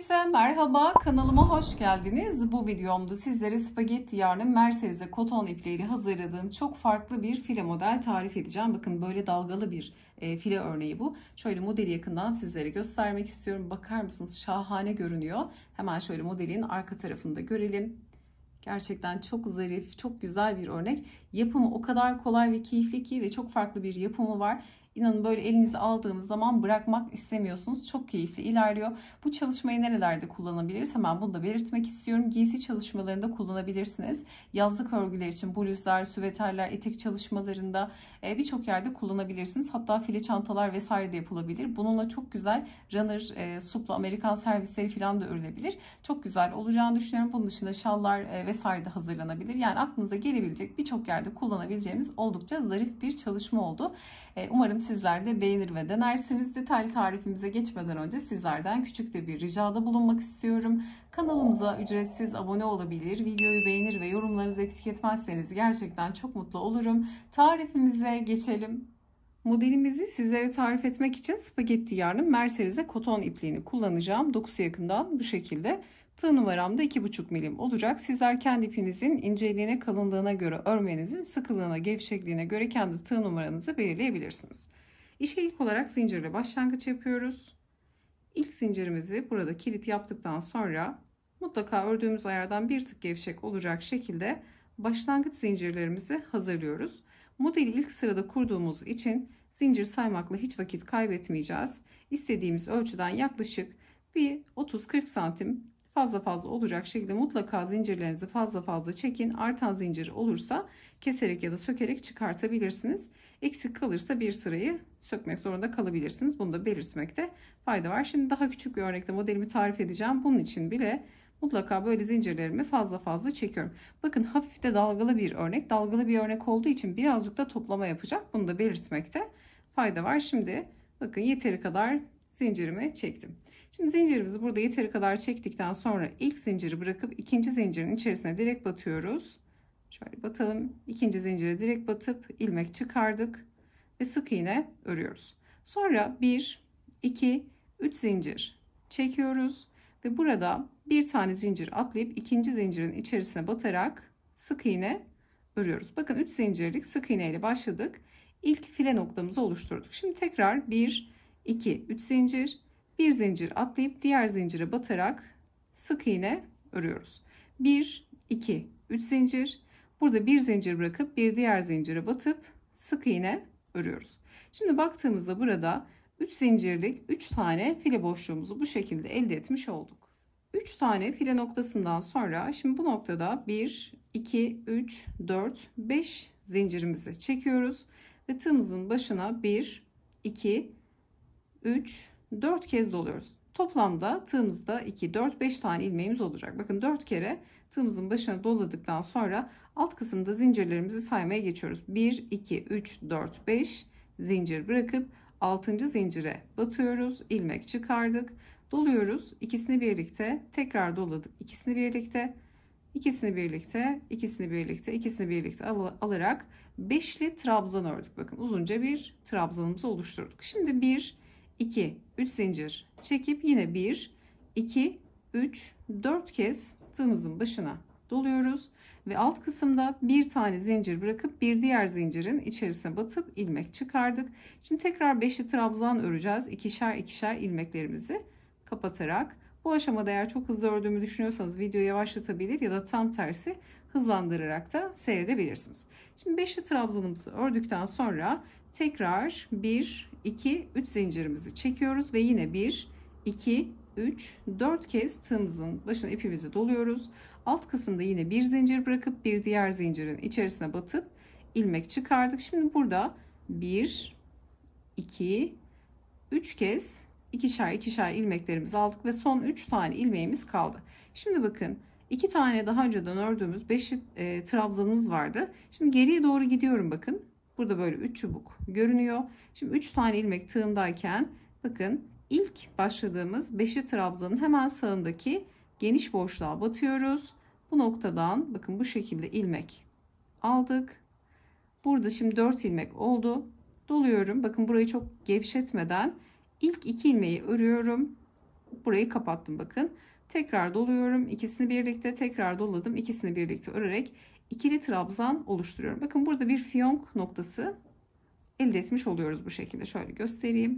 Herkese merhaba, kanalıma hoş geldiniz. Bu videomda sizlere spagetti yarnı Mercerize koton ipliğiyle hazırladığım çok farklı bir file model tarif edeceğim. Bakın böyle dalgalı bir file örneği bu. Şöyle modeli yakından sizlere göstermek istiyorum. Bakar mısınız? Şahane görünüyor. Hemen şöyle modelin arka tarafında görelim. Gerçekten çok zarif, çok güzel bir örnek. Yapımı o kadar kolay ve keyifli ki ve çok farklı bir yapımı var. İnanın böyle elinize aldığınız zaman bırakmak istemiyorsunuz. Çok keyifli ilerliyor. Bu çalışmayı nerelerde kullanabiliriz? Hemen bunu da belirtmek istiyorum. Giysi çalışmalarında kullanabilirsiniz. Yazlık örgüler için bluzlar, süveterler, etek çalışmalarında birçok yerde kullanabilirsiniz. Hatta file çantalar vesaire de yapılabilir. Bununla çok güzel runner, supla, Amerikan servisleri falan da örülebilir. Çok güzel olacağını düşünüyorum. Bunun dışında şallar vesaire de hazırlanabilir. Yani aklınıza gelebilecek birçok yerde kullanabileceğimiz oldukça zarif bir çalışma oldu. Umarım sizler de beğenir ve denersiniz. Detaylı tarifimize geçmeden önce sizlerden küçük de bir ricada bulunmak istiyorum. Kanalımıza ücretsiz abone olabilir, videoyu beğenir ve yorumlarınızı eksik etmezseniz gerçekten çok mutlu olurum. Tarifimize geçelim. Modelimizi sizlere tarif etmek için spagetti yarnı Mercerize koton ipliğini kullanacağım. Dokusu yakından bu şekilde. Tığ numaram da 2,5 milim olacak. Sizler kendi ipinizin inceliğine, kalınlığına göre örmenizin sıkılığına, gevşekliğine göre kendi tığ numaranızı belirleyebilirsiniz. İşe ilk olarak zincirle başlangıç yapıyoruz. İlk zincirimizi burada kilit yaptıktan sonra mutlaka ördüğümüz ayardan bir tık gevşek olacak şekilde başlangıç zincirlerimizi hazırlıyoruz. Modeli ilk sırada kurduğumuz için zincir saymakla hiç vakit kaybetmeyeceğiz. İstediğimiz ölçüden yaklaşık bir 30-40 santim fazla olacak şekilde mutlaka zincirlerinizi fazla çekin. Artan zincir olursa keserek ya da sökerek çıkartabilirsiniz. Eksik kalırsa bir sırayı sökmek zorunda kalabilirsiniz. Bunu da belirtmekte fayda var. Şimdi daha küçük bir örnekte modelimi tarif edeceğim. Bunun için bile mutlaka böyle zincirlerimi fazla çekiyorum. Bakın hafif de dalgalı bir örnek. Dalgalı bir örnek olduğu için birazcık da toplama yapacak. Bunu da belirtmekte fayda var. Şimdi bakın yeteri kadar zincirimi çektim. Şimdi zincirimizi burada yeteri kadar çektikten sonra ilk zinciri bırakıp ikinci zincirin içerisine direkt batıyoruz. Şöyle batalım. İkinci zincire direkt batıp ilmek çıkardık ve sık iğne örüyoruz. Sonra 1, 2, 3 zincir çekiyoruz ve burada bir tane zincir atlayıp ikinci zincirin içerisine batarak sık iğne örüyoruz. Bakın 3 zincirlik sık iğne ile başladık. İlk file noktamızı oluşturduk. Şimdi tekrar 1, 2, 3 zincir, bir zincir atlayıp diğer zincire batarak sık iğne örüyoruz. 1, 2, 3 zincir. Burada bir zincir bırakıp bir diğer zincire batıp sık iğne örüyoruz. Şimdi baktığımızda burada 3 zincirlik 3 tane file boşluğumuzu bu şekilde elde etmiş olduk. 3 tane file noktasından sonra şimdi bu noktada 1, 2, 3, 4, 5 zincirimizi çekiyoruz ve tığımızın başına 1, 2, 3, 4 kez doluyoruz. Toplamda tığımızda 2, 4, 5 tane ilmeğimiz olacak. Bakın 4 kere tığımızın başına doladıktan sonra alt kısımda zincirlerimizi saymaya geçiyoruz. 1, 2, 3, 4, 5 zincir bırakıp 6. zincire batıyoruz. İlmek çıkardık. Doluyoruz. İkisini birlikte tekrar doladık. İkisini birlikte, ikisini birlikte, ikisini birlikte, ikisini birlikte alarak beşli trabzan ördük. Bakın uzunca bir trabzanımızı oluşturduk. Şimdi 1, 2, 3 zincir çekip yine 1, 2, 3, 4 kez tığımızın başına doluyoruz ve alt kısımda bir tane zincir bırakıp bir diğer zincirin içerisine batıp ilmek çıkardık. Şimdi tekrar beşli trabzan öreceğiz. İkişer ilmeklerimizi kapatarak. Bu aşamada eğer çok hızlı ördüğümü düşünüyorsanız videoyu yavaşlatabilir ya da tam tersi hızlandırarak da seyredebilirsiniz. Şimdi beşli trabzanımızı ördükten sonra tekrar 1, 2, 3 zincirimizi çekiyoruz ve yine 1, 2, 3, 4 kez tığımızın başına ipimizi doluyoruz. Alt kısımda yine bir zincir bırakıp bir diğer zincirin içerisine batıp ilmek çıkardık. Şimdi burada 1, 2, 3 kez ikişer ilmeklerimizi aldık ve son 3 tane ilmeğimiz kaldı. Şimdi bakın 2 tane daha önceden ördüğümüz 5 trabzanımız vardı. Şimdi geriye doğru gidiyorum bakın. Burada böyle 3 çubuk görünüyor. Şimdi 3 tane ilmek tığımdayken bakın ilk başladığımız 5'li trabzanın hemen sağındaki geniş boşluğa batıyoruz. Bu noktadan bakın bu şekilde ilmek aldık. Burada şimdi 4 ilmek oldu. Doluyorum. Bakın burayı çok gevşetmeden ilk 2 ilmeği örüyorum. burayı kapattım bakın. Tekrar doluyorum. İkisini birlikte tekrar doladım. İkisini birlikte örerek ikili trabzan oluşturuyorum. Bakın burada bir fiyonk noktası elde etmiş oluyoruz bu şekilde. Şöyle göstereyim.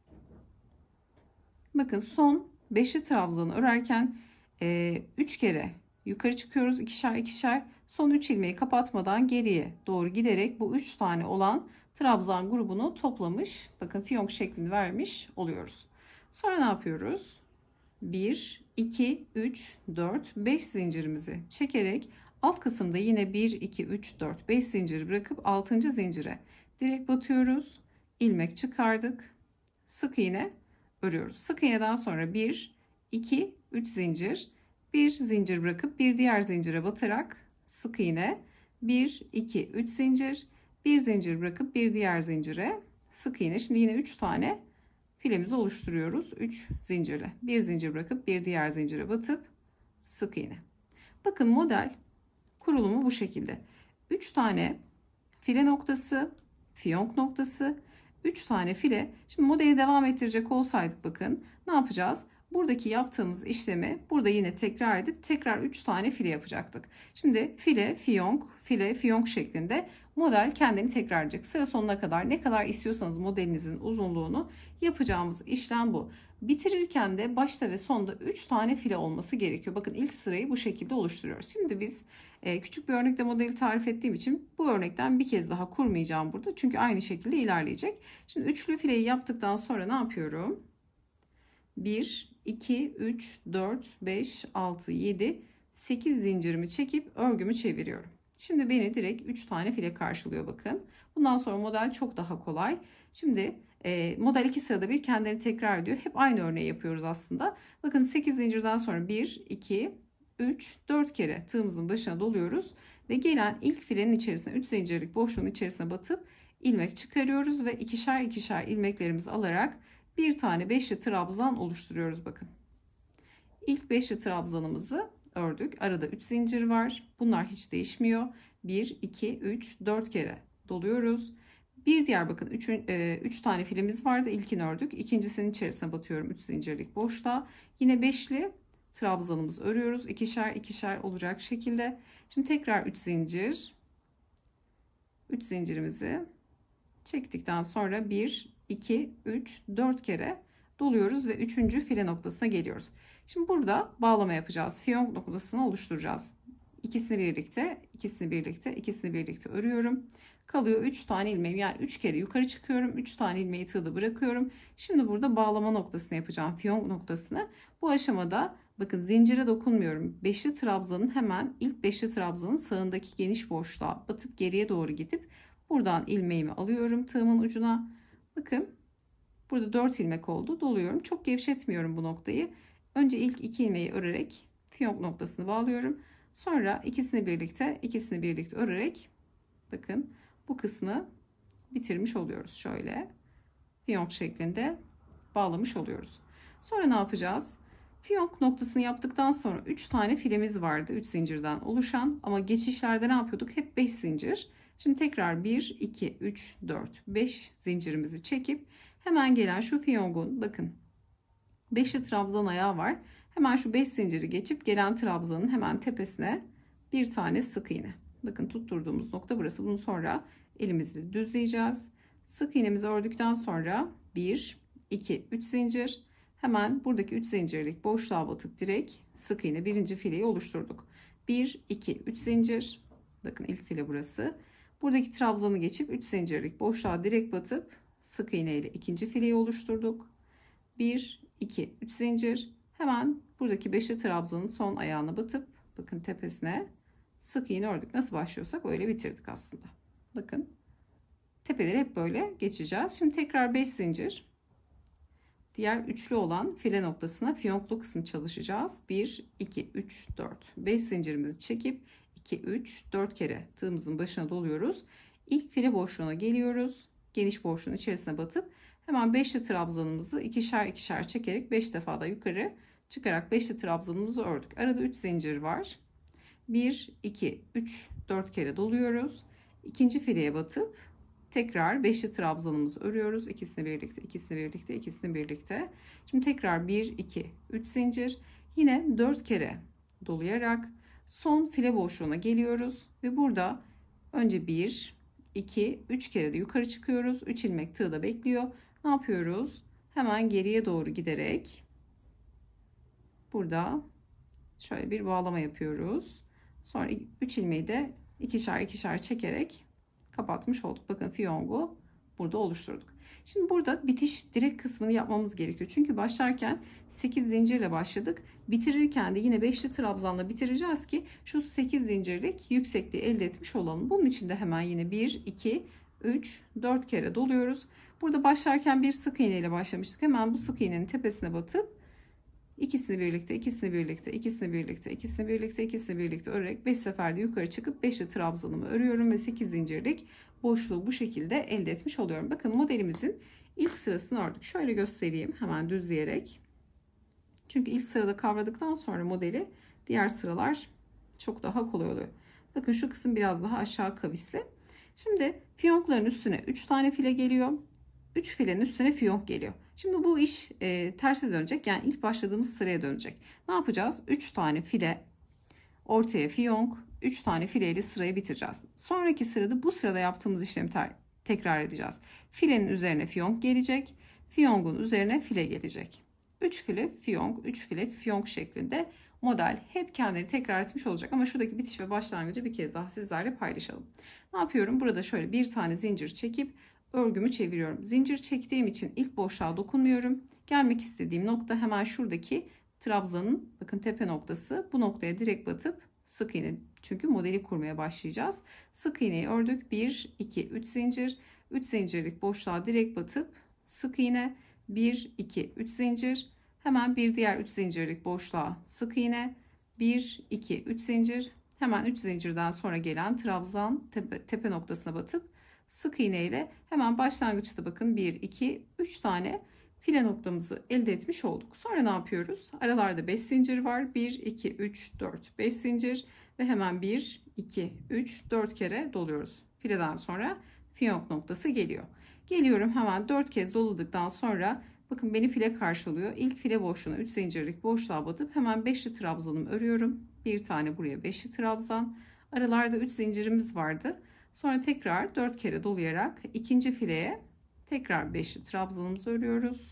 Bakın son 5'li trabzanı örerken 3 kere yukarı çıkıyoruz, ikişer ikişer. Son 3 ilmeği kapatmadan geriye doğru giderek bu 3 tane olan trabzan grubunu toplamış. Bakın fiyonk şeklini vermiş oluyoruz. Sonra ne yapıyoruz? 1, 2, 3, 4, 5 zincirimizi çekerek alt kısımda yine 1, 2, 3, 4, 5 zincir bırakıp 6. zincire direkt batıyoruz. İlmek çıkardık. Sık iğne örüyoruz. Sık iğneden sonra 1, 2, 3 zincir. Bir zincir bırakıp bir diğer zincire batarak sık iğne. 1, 2, 3 zincir. Bir zincir bırakıp bir diğer zincire sık iğne. Şimdi yine 3 tane filemizi oluşturuyoruz. 3 zincirle. Bir zincir bırakıp bir diğer zincire batıp sık iğne. Bakın model kurulumu bu şekilde. 3 tane file noktası, fiyonk noktası, 3 tane file. Şimdi modeli devam ettirecek olsaydık bakın ne yapacağız? Buradaki yaptığımız işlemi burada yine tekrar edip tekrar 3 tane file yapacaktık. Şimdi file, fiyonk şeklinde model kendini tekrar edecek. Sıra sonuna kadar ne kadar istiyorsanız modelinizin uzunluğunu yapacağımız işlem bu. Bitirirken de başta ve sonda 3 tane file olması gerekiyor. Bakın ilk sırayı bu şekilde oluşturuyoruz. Şimdi biz küçük bir örnekle modeli tarif ettiğim için bu örnekten bir kez daha kurmayacağım burada. Çünkü aynı şekilde ilerleyecek. Şimdi üçlü fileyi yaptıktan sonra ne yapıyorum? 1, 2, 3, 4, 5, 6, 7, 8 zincirimi çekip örgümü çeviriyorum. Şimdi beni direkt 3 tane file karşılıyor bakın. Bundan sonra model çok daha kolay. Şimdi model 2 sırada bir kendini tekrar ediyor. Hep aynı örneği yapıyoruz aslında. Bakın 8 zincirden sonra 1, 2, 3, 4 kere tığımızın başına doluyoruz. Ve gelen ilk filenin içerisine 3 zincirlik boşluğun içerisine batıp ilmek çıkarıyoruz. Ve ikişer ikişer ilmeklerimizi alarak bir tane beşli trabzan oluşturuyoruz bakın. İlk beşli trabzanımızı ördük. Arada 3 zincir var. Bunlar hiç değişmiyor. 1, 2, 3, 4 kere doluyoruz. Bir diğer bakın 3 tane filemiz vardı. İlkini ördük. İkincisinin içerisine batıyorum 3 zincirlik boşluğa. Yine beşli trabzanımızı örüyoruz. İkişer ikişer olacak şekilde. Şimdi tekrar 3 zincir. 3 zincirimizi çektikten sonra 1, 2, 3, 4 kere doluyoruz ve 3. file noktasına geliyoruz. Şimdi burada bağlama yapacağız. Fiyonk noktasını oluşturacağız. İkisini birlikte, ikisini birlikte, ikisini birlikte örüyorum. Kalıyor 3 tane ilmeğim. Yani 3 kere yukarı çıkıyorum. 3 tane ilmeği tığda bırakıyorum. Şimdi burada bağlama noktasını yapacağım. Fiyonk noktasını. Bu aşamada bakın zincire dokunmuyorum. Beşli trabzanın hemen ilk beşli trabzanın sağındaki geniş boşluğa batıp geriye doğru gidip buradan ilmeğimi alıyorum tığımın ucuna. Bakın burada 4 ilmek oldu. Doluyorum. Çok gevşetmiyorum bu noktayı. Önce ilk 2 ilmeği örerek fiyonk noktasını bağlıyorum. Sonra ikisini birlikte örerek bakın bu kısmı bitirmiş oluyoruz. Şöyle fiyonk şeklinde bağlamış oluyoruz. Sonra ne yapacağız? Fiyonk noktasını yaptıktan sonra 3 tane filemiz vardı. 3 zincirden oluşan ama geçişlerde ne yapıyorduk? Hep 5 zincir. Şimdi tekrar 1, 2, 3, 4, 5 zincirimizi çekip hemen gelen şu fiyongun bakın 5'li trabzan ayağı var. Hemen şu 5 zinciri geçip gelen trabzanın hemen tepesine bir tane sık iğne. Bakın tutturduğumuz nokta burası. Bunu sonra elimizle düzleyeceğiz. Sık iğnemizi ördükten sonra 1, 2, 3 zincir. Hemen buradaki 3 zincirlik boşluğa batıp direkt sık iğne birinci fileyi oluşturduk. 1, 2, 3 zincir. Bakın ilk file burası. Buradaki trabzanı geçip 3 zincirlik boşluğa direkt batıp sık iğne ile ikinci fileyi oluşturduk. 1, 2, 3 zincir. Hemen buradaki beşli trabzanın son ayağına batıp bakın tepesine sık iğne ördük. Nasıl başlıyorsak öyle bitirdik aslında. Bakın tepeleri hep böyle geçeceğiz. Şimdi tekrar 5 zincir. Diğer üçlü olan file noktasına fiyonklu kısım çalışacağız. 1, 2, 3, 4. 5 zincirimizi çekip 2, 3, 4 kere tığımızın başına doluyoruz. İlk file boşluğuna geliyoruz. Geniş boşluğun içerisine batıp hemen beşli trabzanımızı ikişer ikişer çekerek 5 defa da yukarı çıkarak beşli trabzanımızı ördük. Arada 3 zincir var. 1, 2, 3, 4 kere doluyoruz. İkinci fileye batıp Tekrar beşli trabzanımızı örüyoruz. İkisini birlikte, ikisini birlikte, ikisini birlikte. Şimdi tekrar 1, 2, 3 zincir. Yine 4 kere dolayarak son file boşluğuna geliyoruz. Ve burada önce 1, 2, 3 kere de yukarı çıkıyoruz. 3 ilmek tığda bekliyor. Ne yapıyoruz? Hemen geriye doğru giderek burada şöyle bir bağlama yapıyoruz. Sonra 3 ilmeği de ikişer ikişer çekerek kapatmış olduk. Bakın fiyongu burada oluşturduk. Şimdi burada bitiş direk kısmını yapmamız gerekiyor. Çünkü başlarken 8 zincirle başladık. Bitirirken de yine 5'li trabzanla bitireceğiz ki şu 8 zincirlik yüksekliği elde etmiş olalım. Bunun için de hemen yine 1, 2, 3, 4 kere doluyoruz. Burada başlarken bir sık iğne ile başlamıştık. Hemen bu sık iğnenin tepesine batıp İkisini birlikte, ikisini birlikte, ikisini birlikte, ikisini birlikte, ikisini birlikte örerek 5 seferde yukarı çıkıp 5'li trabzanımı örüyorum ve 8 zincirlik boşluğu bu şekilde elde etmiş oluyorum. Bakın modelimizin ilk sırasını ördük. Şöyle göstereyim hemen düzleyerek. Çünkü ilk sırada kavradıktan sonra modeli diğer sıralar çok daha kolay oluyor. Bakın şu kısım biraz daha aşağı kavisli. Şimdi fiyonkların üstüne 3 tane file geliyor. 3 filenin üstüne fiyonk geliyor. Şimdi bu iş terse dönecek. Yani ilk başladığımız sıraya dönecek. Ne yapacağız? 3 tane file, ortaya fiyonk, 3 tane fileyle sırayı bitireceğiz. Sonraki sırada bu sırada yaptığımız işlemi tekrar edeceğiz. Filenin üzerine fiyonk gelecek. Fiyongun üzerine file gelecek. 3 file fiyonk, 3 file fiyonk şeklinde model hep kendini tekrar etmiş olacak. Ama şuradaki bitiş ve başlangıcı bir kez daha sizlerle paylaşalım. Ne yapıyorum? Burada şöyle bir tane zincir çekip örgümü çeviriyorum. Zincir çektiğim için ilk boşluğa dokunmuyorum. Gelmek istediğim nokta hemen şuradaki trabzanın bakın tepe noktası. Bu noktaya direkt batıp sık iğne, çünkü modeli kurmaya başlayacağız. Sık iğneyi ördük. 1, 2, 3 zincir. 3 zincirlik boşluğa direkt batıp sık iğne. 1, 2, 3 zincir. Hemen bir diğer 3 zincirlik boşluğa sık iğne. 1, 2, 3 zincir. Hemen 3 zincirden sonra gelen trabzan tepe noktasına batıp sık iğne ile hemen başlangıçta bakın 1, 2, 3 tane file noktamızı elde etmiş olduk. Sonra ne yapıyoruz? Aralarda 5 zincir var. 1, 2, 3, 4, 5 zincir ve hemen 1, 2, 3, 4 kere doluyoruz. Fileden sonra fiyonk noktası geliyor. Geliyorum hemen 4 kez doladıktan sonra bakın beni file karşılıyor. İlk file boşluğuna 3 zincirlik boşluğa batıp hemen 5'li trabzanımı örüyorum. Bir tane buraya 5'li trabzan. Aralarda 3 zincirimiz vardı. Sonra tekrar 4 kere dolayarak ikinci fileye tekrar 5'li trabzanımızı örüyoruz.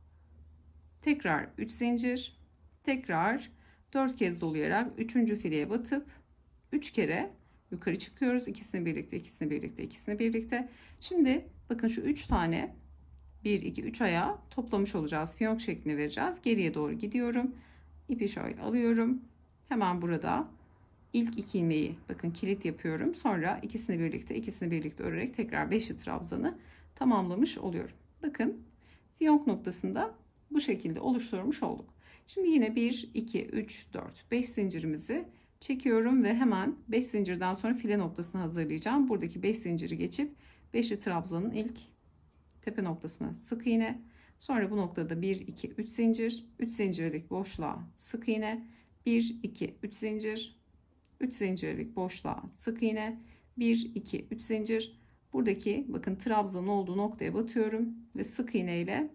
Tekrar 3 zincir. Tekrar 4 kez dolayarak 3. fileye batıp 3 kere yukarı çıkıyoruz. İkisini birlikte, ikisini birlikte, ikisini birlikte. Şimdi bakın şu 3 tane 1, 2, 3 ayağı toplamış olacağız. Fiyonk şeklini vereceğiz. Geriye doğru gidiyorum. İpi şöyle alıyorum. Hemen burada İlk 2 ilmeği bakın kilit yapıyorum. Sonra ikisini birlikte örerek tekrar 5'li trabzanı tamamlamış oluyorum. Bakın fiyonk noktasında bu şekilde oluşturmuş olduk. Şimdi yine 1, 2, 3, 4, 5 zincirimizi çekiyorum ve hemen 5 zincirden sonra file noktasını hazırlayacağım. Buradaki 5 zinciri geçip 5'li trabzanın ilk tepe noktasına sık iğne. Sonra bu noktada 1, 2, 3 zincir. 3 zincirlik boşluğa sık iğne. 1, 2, 3 zincir. 3 zincirlik boşluğa sık iğne. 1, 2, 3 zincir. Buradaki bakın trabzanın olduğu noktaya batıyorum ve sık iğne ile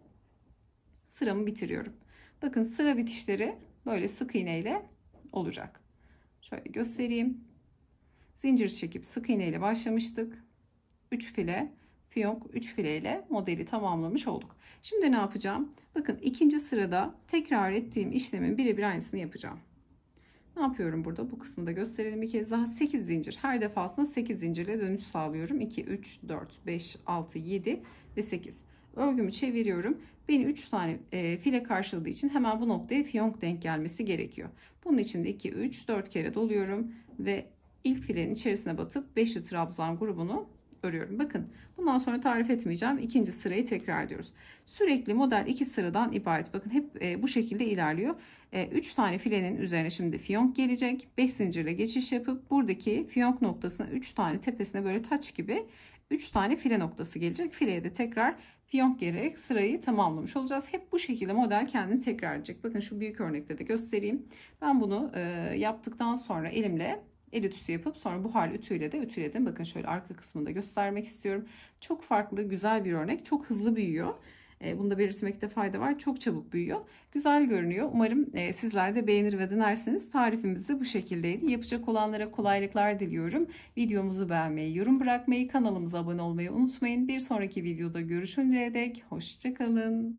sıramı bitiriyorum. Bakın sıra bitişleri böyle sık iğne ile olacak. Şöyle göstereyim. Zincir çekip sık iğne ile başlamıştık. 3 file fiyonk 3 file ile modeli tamamlamış olduk. Şimdi ne yapacağım? Bakın ikinci sırada tekrar ettiğim işlemin birebir aynısını yapacağım. Ne yapıyorum burada? Bu kısmı da gösterelim bir kez daha. 8 zincir. Her defasında 8 zincirle dönüş sağlıyorum. 2, 3, 4, 5, 6, 7 ve 8. Örgümü çeviriyorum. Beni 3 tane file karşıladığı için hemen bu noktaya fiyonk denk gelmesi gerekiyor. Bunun için de 2, 3, 4 kere doluyorum ve ilk filenin içerisine batıp 5'li trabzan grubunu örüyorum. Bakın bundan sonra tarif etmeyeceğim. İkinci sırayı tekrar ediyoruz. Sürekli model 2 sıradan ibaret. Bakın hep bu şekilde ilerliyor. 3 tane filenin üzerine şimdi fiyonk gelecek. 5 zincirle geçiş yapıp buradaki fiyonk noktasına 3 tane tepesine böyle taç gibi 3 tane file noktası gelecek. Fileye de tekrar fiyonk gelerek sırayı tamamlamış olacağız. Hep bu şekilde model kendini tekrar edecek. Bakın şu büyük örnekte de göstereyim. Ben bunu yaptıktan sonra elimle El ütüsü yapıp sonra buharlı ütüyle de ütüledim. Bakın şöyle arka kısmını da göstermek istiyorum. Çok farklı, güzel bir örnek. Çok hızlı büyüyor. Bunu da belirtmekte fayda var. Çok çabuk büyüyor. Güzel görünüyor. Umarım sizler de beğenir ve denersiniz. Tarifimiz de bu şekildeydi. Yapacak olanlara kolaylıklar diliyorum. Videomuzu beğenmeyi, yorum bırakmayı, kanalımıza abone olmayı unutmayın. Bir sonraki videoda görüşünceye dek hoşça kalın.